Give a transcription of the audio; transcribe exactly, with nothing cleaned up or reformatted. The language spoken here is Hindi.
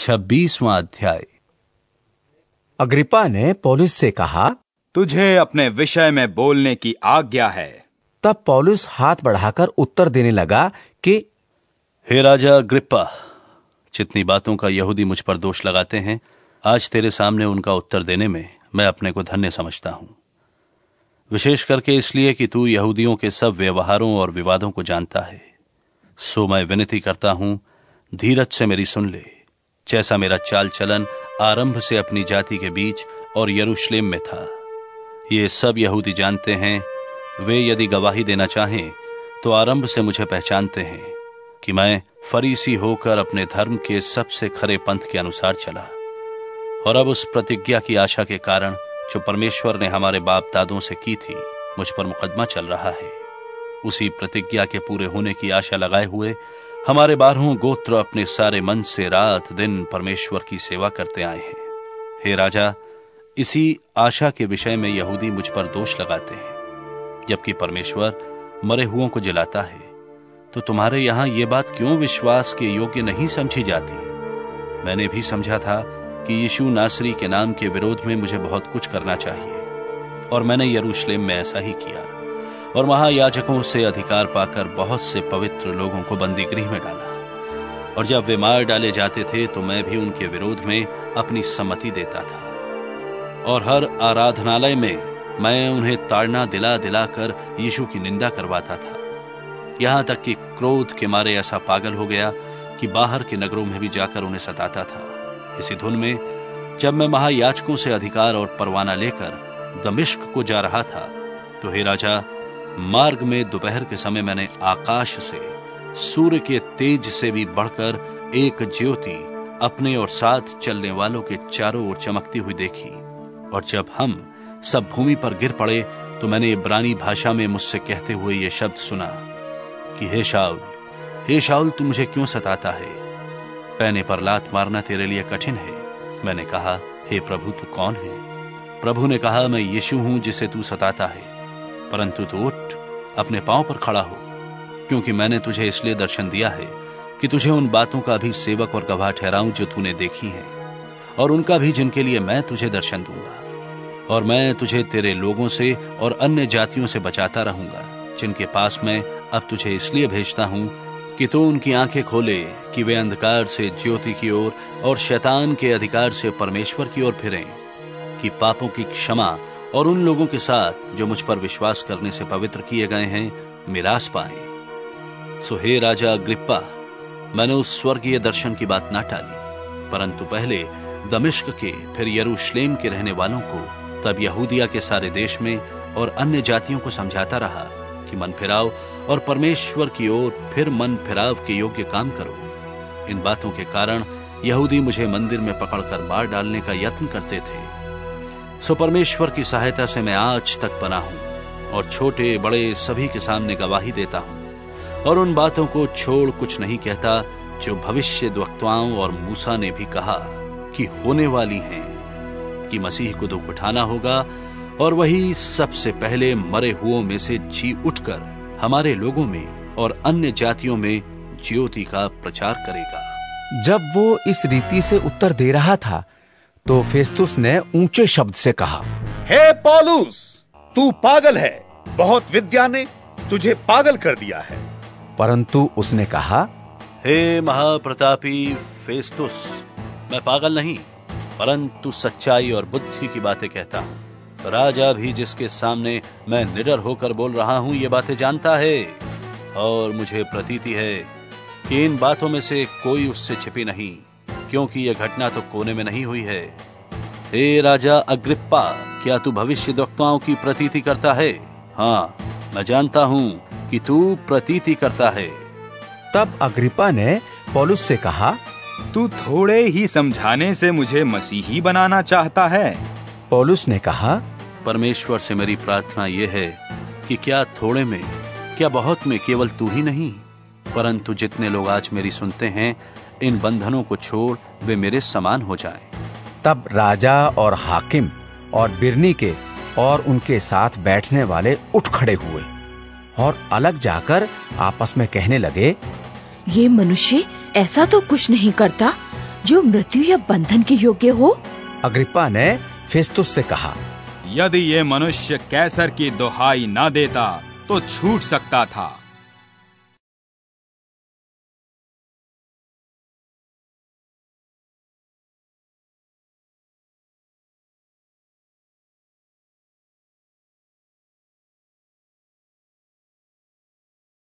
छब्बीसवां अध्याय। अग्रिप्पा ने पौलुस से कहा, तुझे अपने विषय में बोलने की आज्ञा है। तब पौलुस हाथ बढ़ाकर उत्तर देने लगा कि हे राजा अग्रिप्पा, जितनी बातों का यहूदी मुझ पर दोष लगाते हैं, आज तेरे सामने उनका उत्तर देने में मैं अपने को धन्य समझता हूं। विशेष करके इसलिए कि तू यहूदियों के सब व्यवहारों और विवादों को जानता है। सो मैं विनती करता हूं, धीरज से मेरी सुन ले। जैसा मेरा चाल चलन आरंभ से अपनी जाति के बीच और यरूशलेम में था, ये सब यहूदी जानते हैं। वे यदि गवाही देना चाहें तो आरंभ से मुझे पहचानते हैं कि मैं फरीसी होकर अपने धर्म के सबसे खरे पंथ के अनुसार चला, और अब उस प्रतिज्ञा की आशा के कारण जो परमेश्वर ने हमारे बाप दादों से की थी, मुझ पर मुकदमा चल रहा है। उसी प्रतिज्ञा के पूरे होने की आशा लगाए हुए हमारे बारहों गोत्र अपने सारे मन से रात दिन परमेश्वर की सेवा करते आए हैं। हे राजा, इसी आशा के विषय में यहूदी मुझ पर दोष लगाते हैं, जबकि परमेश्वर मरे हुओं को जिलाता है। तो तुम्हारे यहां यह बात क्यों विश्वास के योग्य नहीं समझी जाती? मैंने भी समझा था कि यीशु नासरी के नाम के विरोध में मुझे बहुत कुछ करना चाहिए, और मैंने यरूशलेम में ऐसा ही किया, और महायाजकों से अधिकार पाकर बहुत से पवित्र लोगों को बंदी गृह में डाला। और जब वे मार डाले जाते थे तो मैं भी उनके विरोध में अपनी सम्मति देता था, और हर आराधनालय में मैं उन्हें ताड़ना दिला दिलाकर यीशु की निंदा करवाता था। यहां तक कि क्रोध के मारे ऐसा पागल हो गया कि बाहर के नगरों में भी जाकर उन्हें सताता था। इसी धुन में जब मैं महायाजकों से अधिकार और परवाना लेकर दमिश्क को जा रहा था, तो हे राजा, मार्ग में दोपहर के समय मैंने आकाश से सूर्य के तेज से भी बढ़कर एक ज्योति अपने और साथ चलने वालों के चारों ओर चमकती हुई देखी। और जब हम सब भूमि पर गिर पड़े तो मैंने इब्रानी भाषा में मुझसे कहते हुए ये शब्द सुना कि हे शाऊल, हे शाऊल, तू मुझे क्यों सताता है? पैने पर लात मारना तेरे लिए कठिन है। मैंने कहा, हे प्रभु, तू कौन है? प्रभु ने कहा, मैं यीशु हूं जिसे तू सताता है। परंतु तू उठ, अपने पांव पर खड़ा हो, क्योंकि मैंने तुझे इसलिए दर्शन दिया है कि तुझे उन बातों का भी सेवक और गवाह ठहराऊं जो तूने देखी है, और उनका भी जिनके लिए मैं तुझे दर्शन दूंगा। और मैं तुझे तेरे लोगों से और अन्य जातियों से बचाता रहूंगा, जिनके पास मैं अब तुझे इसलिए भेजता हूं कि तू उनकी आंखें खोले कि वे अंधकार से ज्योति की ओर और शैतान के अधिकार से परमेश्वर की ओर फिरें, कि पापों की क्षमा और उन लोगों के साथ जो मुझ पर विश्वास करने से पवित्र किए गए हैं मिरास पाएं। सो हे राजा अग्रिप्पा, मैंने उस स्वर्गीय दर्शन की बात ना टाली, परंतु पहले दमिश्क के, फिर यरूशलेम के रहने वालों को, तब यहूदिया के सारे देश में और अन्य जातियों को समझाता रहा कि मन फिराओ और परमेश्वर की ओर फिर मन फिराव के योग्य काम करो। इन बातों के कारण यहूदी मुझे मंदिर में पकड़कर मार डालने का यत्न करते थे। सो परमेश्वर की सहायता से मैं आज तक बना हूं, और छोटे बड़े सभी के सामने गवाही देता हूं, और उन बातों को छोड़ कुछ नहीं कहता जो भविष्यद्वक्ताओं और मूसा ने भी कहा कि होने वाली हैं, कि मसीह को दुख उठाना होगा, और वही सबसे पहले मरे हुओं में से जी उठकर हमारे लोगों में और अन्य जातियों में ज्योति का प्रचार करेगा। जब वो इस रीति से उत्तर दे रहा था तो फेस्तुस ने ऊंचे शब्द से कहा, हे पौलुस, तू पागल है। बहुत विद्या ने तुझे पागल कर दिया है। परंतु उसने कहा, हे महाप्रतापी फेस्तुस, मैं पागल नहीं, परंतु सच्चाई और बुद्धि की बातें कहता हूं। राजा भी जिसके सामने मैं निडर होकर बोल रहा हूं ये बातें जानता है, और मुझे प्रतीति है कि इन बातों में से कोई उससे छिपी नहीं, क्योंकि यह घटना तो कोने में नहीं हुई है। हे राजा अग्रिप्पा, क्या तू भविष्यद्वक्ताओं की प्रतीति करता है? हाँ, मैं जानता हूं कि तू प्रतीति करता है। तब अग्रिप्पा ने पौलुस से कहा, तू थोड़े ही समझाने से मुझे मसीही बनाना चाहता है? पौलुस ने कहा, परमेश्वर से मेरी प्रार्थना यह है कि क्या थोड़े में, क्या बहुत में केवल तू ही नहीं, परंतु जितने लोग आज मेरी सुनते हैं, इन बंधनों को छोड़ वे मेरे समान हो जाएं। तब राजा और हाकिम और बिरनी के और उनके साथ बैठने वाले उठ खड़े हुए और अलग जाकर आपस में कहने लगे, ये मनुष्य ऐसा तो कुछ नहीं करता जो मृत्यु या बंधन के योग्य हो? अग्रिप्पा ने फेस्तुस से कहा, यदि ये मनुष्य कैसर की दुहाई न देता तो छूट सकता था।